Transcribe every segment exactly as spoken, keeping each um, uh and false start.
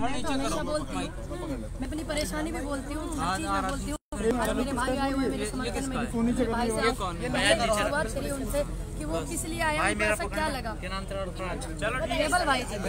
मैं तो हमेशा बोलती हूँ, मैं अपनी परेशानी भी बोलती हूँ, हर चीज में बोलती हूँ। मेरे भाई आए हुए मेरे समर्थन में, मेरे भाई से शुरुआत करी उनसे कि वो किस लिए आया, उनको ऐसा क्या लगा। रेबल भाई जी,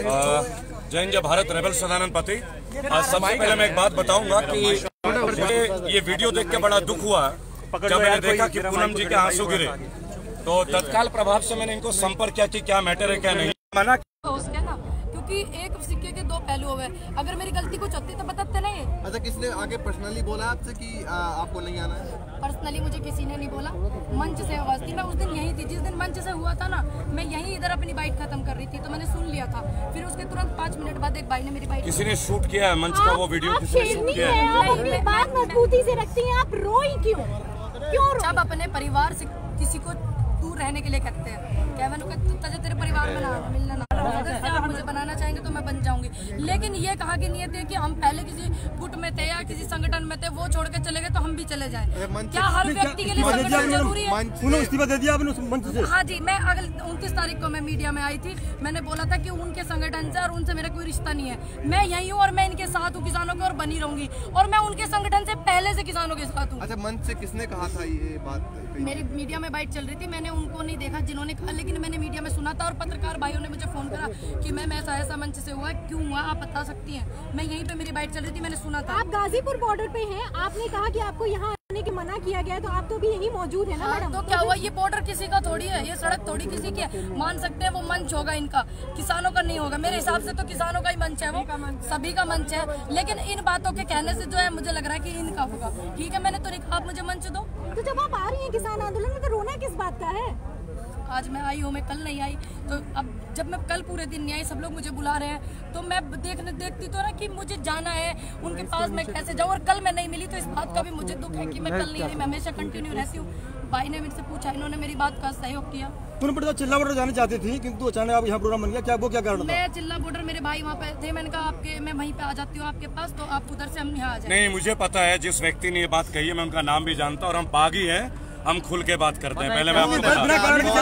जय हिंद, जय भारत। रेबल सदानंद पति। सबसे पहले मैं एक बात बताऊंगा कि मुझे ये वीडियो देख के बड़ा दुख हुआ जब मैंने देखा कि पूनम जी के आंसू गिरे, तो तत्काल प्रभाव से मैंने इनको संपर्क किया कि क्या मैटर है क्या नहीं। मना उसके ना, क्योंकि एक सिक्के के दो पहलू हुए, अगर मेरी गलती कुछ होती तो बताते नहीं। अच्छा, किसने आगे पर्सनली बोला आपसे कि आ, आपको नहीं आना है? पर्सनली मुझे किसी ने नहीं बोला, मंच से आवाज थी। मैं उस दिन यही थी जिस दिन मंच से हुआ था ना, मैं यही इधर अपनी बाइट खत्म कर रही थी, तो मैंने सुन लिया था। फिर उसके तुरंत पाँच मिनट बाद एक भाई ने मेरी बाइट, किसी ने शूट किया है मंच का वो वीडियो, किसी ने शूट किया है। बात मजबूती से रखती हैं, आप रोई क्यों? क्यों? जब अपने परिवार से किसी को दूर रहने के लिए कहते हैं, क्या मैंने कहा तेरे परिवार में ना मिलना ना, अगर आप मुझे बनाना चाहेंगे तो मैं बन जाऊंगी। लेकिन ये कहा कि नियत है कि हम पहले किसी गुट में थे या किसी संगठन में थे, वो छोड़ के चले गए तो हम भी चले जाएं। क्या हर व्यक्ति के लिए संगठन जरूरी है? इस्तीफा दे दिया आपने उस मंच से? हाँ जी, मैं अगले उनतीस तारीख को मैं मीडिया में आई थी, मैंने बोला था कि उनके संगठन से और उनसे मेरा कोई रिश्ता नहीं है। मैं यही हूँ और मैं इनके साथ हूँ, किसानों के, और बनी रहूंगी। और मैं उनके संगठन से पहले से किसानों के साथ हूँ। अच्छा, मंच से किसने कहा था ये बात? मेरी मीडिया में बाइट चल रही थी, मैंने उनको नहीं देखा जिन्होंने कहा, लेकिन मैंने मीडिया में सुना था। और पत्रकार भाइयों ने मुझे फोन करा कि मैम ऐसा ऐसा मंच से हुआ, क्यों हुआ आप बता सकती हैं? मैं यहीं पे मेरी बाइट चल रही थी, मैंने सुना था। आप गाजीपुर बॉर्डर पे हैं, आपने कहा कि आपको यहाँ आने की मना किया गया, तो आप तो भी यहीं मौजूद है ना मैडम? तो क्या हुआ? ये बॉर्डर किसी का थोड़ी है, ये सड़क थोड़ी किसी की है। मान सकते हैं वो मंच होगा इनका, किसानों का नहीं होगा। मेरे हिसाब से तो किसानों का ही मंच है, वो सभी का मंच है। लेकिन इन बातों के कहने से जो है मुझे लग रहा है कि इनका होगा। ठीक है, मैंने तो नहीं कहा आप मुझे मंच दो। तो जब आप आ रही हैं किसान आंदोलन में, तो रोना किस बात का है? आज मैं आई हूँ, मैं कल नहीं आई, तो अब जब मैं कल पूरे दिन नहीं आई, सब लोग मुझे बुला रहे हैं, तो मैं देखने देखती तो ना कि मुझे जाना है उनके पास, मैं कैसे जाऊँ। और कल मैं नहीं मिली तो इस बात का भी मुझे दुख है कि मैं कल नहीं आई। मैं हमेशा कंटिन्यू रहती हूँ। भाई ने मुझसे पूछा, इन्होंने मेरी बात का सहयोग किया। पूनम चिल्ला बॉर्डर जाने चाहती थी, किंतु अचानक आप यहाँ प्रोग्राम बन गया, क्या वो क्या कारण था? मैं चिल्ला बॉर्डर, मेरे भाई वहाँ पे थे, मैंने कहा आपके मैं वहीं पे आ जाती हूँ आपके पास, तो आप उधर से हम यहाँ आ जाए। नहीं, मुझे पता है जिस व्यक्ति ने ये बात कही है, मैं उनका नाम भी जानता हूँ और हम बागी हैं, हम खुल के बात करते हैं। पहले मैं आपको बिना कारण के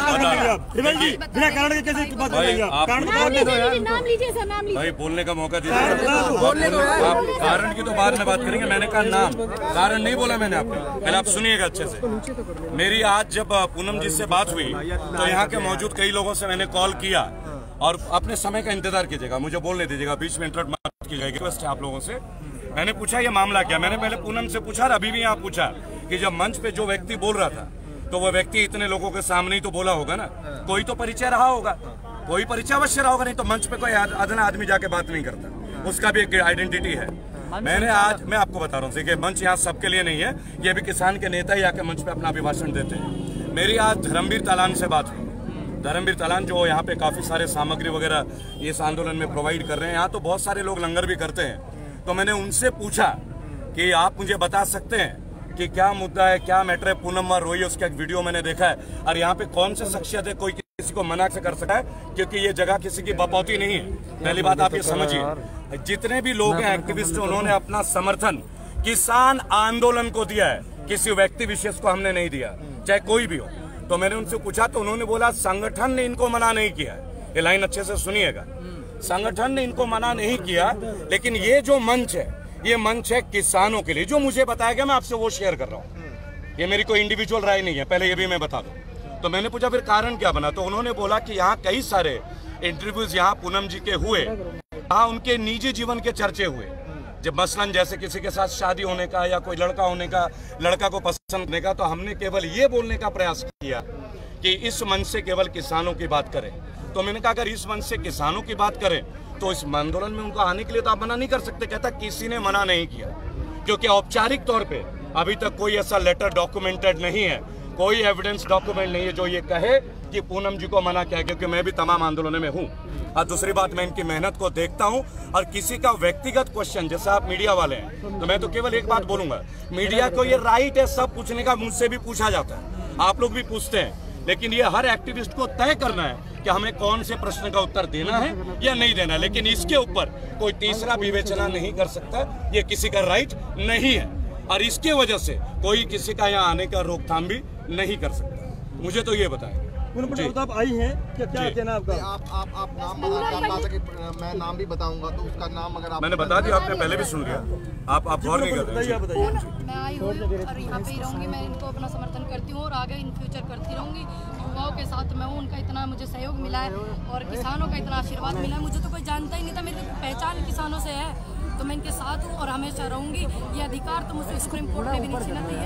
बिना कारण के कैसे बात कर रही हैं? नाम लीजिए सर, नाम लीजिए। भाई बोलने का मौका दीजिए। आप कारण की तो बाद में बात करेंगे, मैंने कहा नाम, कारण नहीं बोला मैंने आपको। पहले आप सुनिएगा अच्छे से। मेरी आज जब पूनम जी से बात हुई तो यहाँ के मौजूद कई लोगों से मैंने कॉल किया, और अपने समय का इंतजार कीजिएगा, मुझे बोलने दीजिएगा, बीच में इंटरप्ट मत कीजिएगा, रिक्वेस्ट है आप लोगों से। मैंने पूछा ये मामला क्या, मैंने पहले पूनम से पूछा और अभी भी यहाँ पूछा कि जब मंच पे जो व्यक्ति बोल रहा था, तो वो व्यक्ति इतने लोगों के सामने ही तो बोला होगा ना, कोई तो परिचय रहा होगा, कोई परिचय अवश्य रहा होगा, नहीं तो मंच पे कोई अदना आदमी जाके बात नहीं करता, उसका भी एक आइडेंटिटी है। मैंने आज मैं आपको बता रहा हूँ कि मंच यहाँ सबके लिए नहीं है, ये भी किसान के नेता ही आके मंच पे अपना अभिभाषण देते हैं। मेरी आज धर्मवीर तालान से बात हुई। धर्मवीर तालान जो यहाँ पे काफी सारे सामग्री वगैरह इस आंदोलन में प्रोवाइड कर रहे हैं, यहाँ तो बहुत सारे लोग लंगर भी करते हैं। तो मैंने उनसे पूछा कि आप मुझे बता सकते हैं कि क्या मुद्दा है, क्या मैटर है? पूनम और रोई, उसका एक वीडियो मैंने देखा है, और यहाँ पे कौन से शख्सियत है कोई किसी को मना से कर सकता है, क्योंकि ये जगह किसी की बपौती नहीं है। पहली बात आप ये समझिए, जितने भी लोग हैं एक्टिविस्ट, उन्होंने अपना समर्थन किसान आंदोलन को दिया है, किसी व्यक्ति विशेष को हमने नहीं दिया, चाहे कोई भी हो। तो मैंने उनसे पूछा तो उन्होंने बोला संगठन ने इनको मना नहीं किया। ये लाइन अच्छे से सुनिएगा, संगठन ने इनको मना नहीं किया, लेकिन ये जो मंच है, ये मंच है किसानों के लिए। जो मुझे बताया गया मैं आपसे वो शेयर कर रहा हूँ, ये मेरी कोई इंडिविजुअल राय नहीं है, पहले ये भी मैं बता दूं। तो मैंने पूछा फिर कारण क्या बना, तो उन्होंने बोला कि यहाँ कई सारे इंटरव्यूज यहाँ पूनम जी के हुए, यहाँ उनके निजी जीवन के चर्चे हुए, जब मसलन जैसे किसी के साथ शादी होने का या कोई लड़का होने का, लड़का को पसंद करने का, तो हमने केवल ये बोलने का प्रयास किया कि इस मंच से केवल किसानों की बात करें। तो मैंने कहा अगर इस मंच से किसानों की बात करें तो इस आंदोलन में उनको आने के लिए तो आप मना नहीं कर सकते। कहता किसी ने मना नहीं किया, क्योंकि औपचारिक तौर पे अभी तक कोई ऐसा लेटर डॉक्यूमेंटेड नहीं है, कोई एविडेंस डॉक्यूमेंट नहीं है जो ये कहे कि पूनम जी को मना किया, क्योंकि मैं भी तमाम आंदोलनों में हूँ। और दूसरी बात, मैं इनकी मेहनत को देखता हूँ, और किसी का व्यक्तिगत क्वेश्चन, जैसे आप मीडिया वाले हैं, तो मैं तो केवल एक बात बोलूंगा, मीडिया को ये राइट है सब पूछने का, मुझसे भी पूछा जाता है, आप लोग भी पूछते हैं, लेकिन ये हर एक्टिविस्ट को तय करना है कि हमें कौन से प्रश्न का उत्तर देना है या नहीं देना। लेकिन इसके ऊपर कोई तीसरा विवेचना नहीं कर सकता, ये किसी का राइट नहीं है, और इसके वजह से कोई किसी का यहाँ आने का रोकथाम भी नहीं कर सकता। मुझे तो ये बताएं। पूनम पंडित आप आई हैं, क्या क्या कहना आपका? आप आप आप नाम बता कि मैं नाम भी बताऊंगा तो उसका नाम अगर आप मैंने बता दिया, आपने पहले भी सुन लिया, आप आप गौर नहीं कर रहे। मैं आई हुई हूँ और यहाँ पे ही रहूंगी। मैं इनको अपना समर्थन करती हूँ और आगे इन फ्यूचर करती रहूंगी। युवाओं के साथ मैं हूँ, उनका इतना मुझे सहयोग मिला है और किसानों का इतना आशीर्वाद मिला है। मुझे तो कोई जानता ही नहीं था, मेरी पहचान किसानों से है, तो मैं इनके साथ हूँ और हमेशा रहूंगी। ये अधिकार तो मुझे सुप्रीम कोर्ट ने भी नहीं छीना था।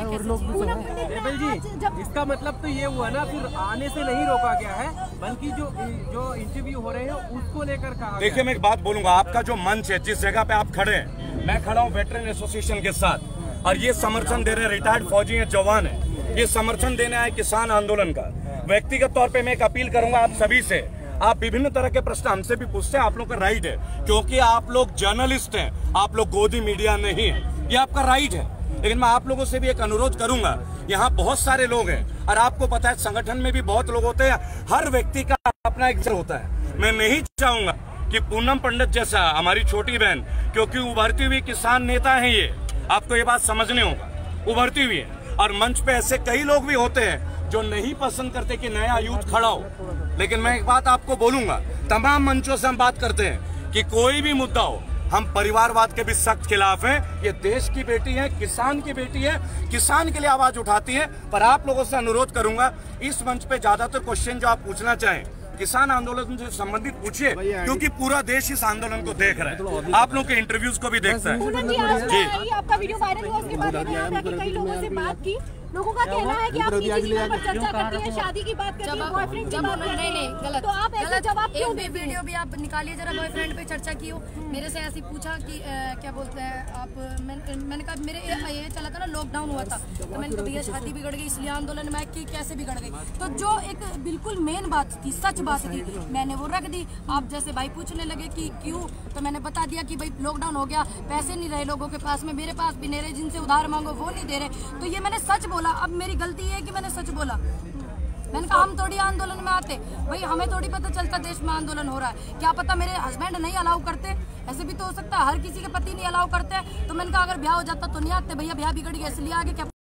रेबल जी, इसका मतलब तो ये हुआ ना, फिर आने से नहीं रोका गया है, बल्कि जो जो इंटरव्यू हो रहे हैं उसको लेकर कहा। देखिए, मैं एक बात बोलूंगा, आपका जो मंच है, जिस जगह पे आप खड़े हैं, मैं खड़ा हूँ वेटरन एसोसिएशन के साथ, और ये समर्थन दे रहे रिटायर्ड फौजी हैं, जवान है, ये समर्थन देने आए किसान आंदोलन का। व्यक्तिगत तौर पे मैं एक अपील करूंगा आप सभी से, आप विभिन्न तरह के प्रश्न हमसे भी पूछते हैं, आप लोग का राइट है, क्योंकि आप लोग जर्नलिस्ट हैं, आप लोग गोदी मीडिया नहीं है, ये आपका राइट है। लेकिन मैं आप लोगों से भी एक अनुरोध करूंगा, यहाँ बहुत सारे लोग हैं और आपको पता है संगठन में भी बहुत लोग होते हैं, हर व्यक्ति का अपना एक होता है। मैं नहीं चाहूंगा कि पूनम पंडित जैसा हमारी छोटी बहन, क्योंकि उभरती हुई किसान नेता है ये, आपको ये बात समझने होगा, उभरती हुई है, और मंच पे ऐसे कई लोग भी होते हैं जो नहीं पसंद करते कि नया यूथ खड़ा हो। लेकिन मैं एक बात आपको बोलूंगा, तमाम मंचों से हम बात करते हैं कि कोई भी मुद्दा हो, हम परिवारवाद के भी सख्त खिलाफ हैं। ये देश की बेटी है, किसान की बेटी है, किसान के लिए आवाज उठाती है। पर आप लोगों से अनुरोध करूंगा, इस मंच पे ज्यादातर क्वेश्चन जो आप पूछना चाहें किसान आंदोलन से संबंधित पूछिए, क्योंकि पूरा देश इस आंदोलन को देख रहा है, आप लोग के इंटरव्यूज को भी देखता है। जी, आपका वीडियो वायरल हुआ, उसके बाद यहाँ पे आके कई लोगों से बात की, लोगों का कहना है कि आप निजी जीवन पर चर्चा करती हैं, शादी की बात करती हैं, बॉयफ्रेंड की बात करती हैं। नहीं नहीं, गलत, तो आप ऐसे जवाब क्यों देते हैं? वीडियो भी आप निकालिए जरा, बॉयफ्रेंड पे चर्चा की हो। मेरे से ऐसे पूछा कि आ, क्या बोलते हैं आप, मैं, मैंने कहा मेरे ये चला था ना, लॉकडाउन हुआ था, तो मैंने कहा भैया शादी बिगड़ गई इसलिए आंदोलन में कि कैसे बिगड़ गई, तो जो एक बिल्कुल मेन बात थी, सच बात थी, मैंने वो रख दी। आप जैसे भाई पूछने लगे कि क्यों, तो मैंने बता दिया कि भाई लॉकडाउन हो गया, पैसे नहीं रहे लोगों के पास में, मेरे पास भी नहीं रहे, जिनसे उधार मांगो वो नहीं दे रहे, तो ये मैंने सच बोला। अब मेरी गलती है कि मैंने सच बोला। मैंने कहा हम थोड़ी आंदोलन में आते भाई, हमें थोड़ी पता चलता देश में आंदोलन हो रहा है, क्या पता मेरे हस्बैंड नहीं अलाउ करते, ऐसे भी तो हो सकता है, हर किसी के पति नहीं अलाउ करते। तो मैंने कहा अगर ब्याह हो जाता तो नहीं आते भैया, ब्याह बिगड़ गया इसलिए आगे क्या